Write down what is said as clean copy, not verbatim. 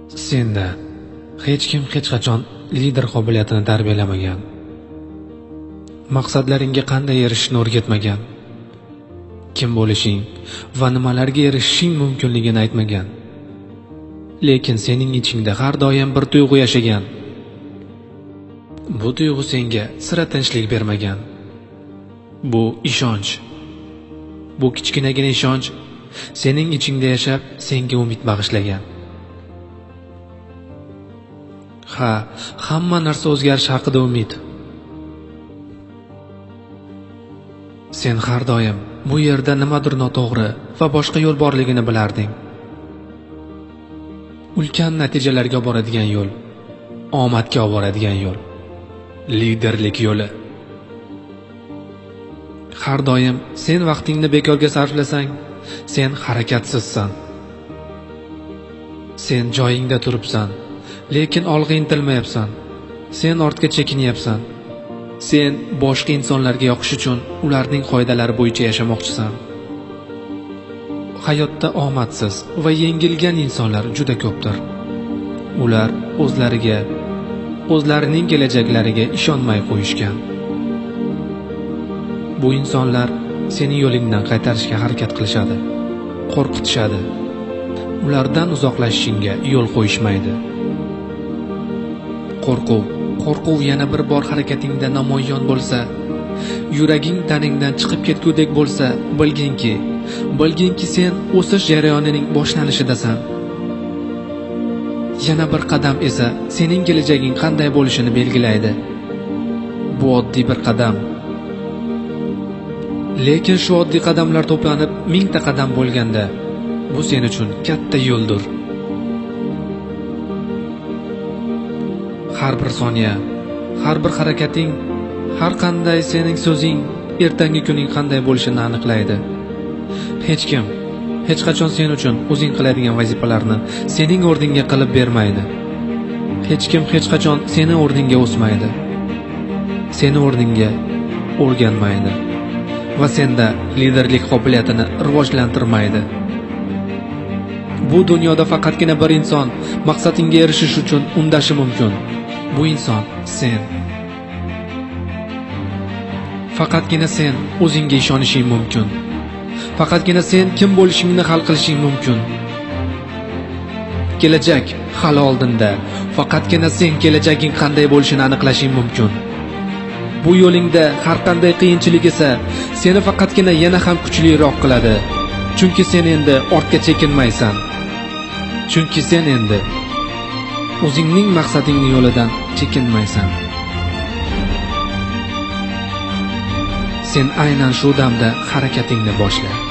Senda hech kim hech qachon lider qobiliyatini tarbiyalamagan. Maqsadlaringga qanday erishishni o'rgatmagan. Kim bo'lishing va nimalarga erishishing mumkinligini aytmagan. Lekin sening ichingda har doim bir tuyg'u yashagan. Bu tuyg'u senga sira tinchlik bermagan. Bu ishonch. Bu kichkinagina ishonch sening ichingda yashab, senga umid bag'ishlagan. Hamma narsa o'zgarish haqida umid. Sen har doim bu yerda nimadir noto'g'ri va boshqa yo'l borligini bilarding. Ulkan natijalarga boradigan yo'l, omadga olib boradigan yo'l, liderlik yo'li. Har doim sen vaqtingni bekorga sarflasang, sen harakatsizsan. Sen joyingda turibsan, lekin olg'a intilmayapsan. Sen ortga chekinyapsan. Sen boshqa insonlarga yoqish uchun ularning qoidalari bo'yicha yashamoqchisan. Hayotda omadsiz va yengilgan insonlar juda ko'pdir. Ular o'zlarining kelajaklariga ishonmay qo'yishgan. Bu insonlar seni yo'lingdan qaytarishga harakat qilishadi, qo'rqitishadi. Ulardan uzoqlashishingga yo'l qo'yishmaydi. Qo'rquv yana bir bor harakatingda namoyon bo'lsa, yuraging taningdan chiqib ketgudek bo'lsa, bilginki sen o'sish jarayonining boshlanishida-san. Yana bir qadam esa sening kelajaging qanday bo'lishini belgilaydi. Bu oddiy bir qadam. Lekin shu oddiy qadamlar to'planib 1000 ta qadam bo'lganda, bu sen uchun katta yo'ldir. Har bir soniya, har bir harakating, har qanday sening so'zing ertangi kuning qanday bo'lishini aniqlaydi. Hech kim hech qachon sen uchun o'zing qiladigan vazifalarni sening o'rningga qilib bermaydi. Hech kim hech qachon seni o'rningga o'smaydi. Seni o'rningga o'rganmaydi va senda liderlik qobiliyatini rivojlantirmaydi. Bu dunyoda faqatgina bir inson maqsadingga erishish uchun undashi mumkin. Bu inson sen. Faqatgina sen o'zingga ishonishing mumkin. Faqatgina sen kim bo'lishingni hal qilishing mumkin. Kelajak hali oldinda. Faqatgina sen kelajaging qanday bo'lishini aniqlashing mumkin. Bu yo'lingda har qanday qiyinchilik esa seni faqatgina yana ham kuchliroq qiladi. Chunki sen endi ortga chekinmaysan. Chunki sen endi o'zingning maqsadingning yo'lidan chekinmaysan. Sen aynan shu damda harakatingni boshla.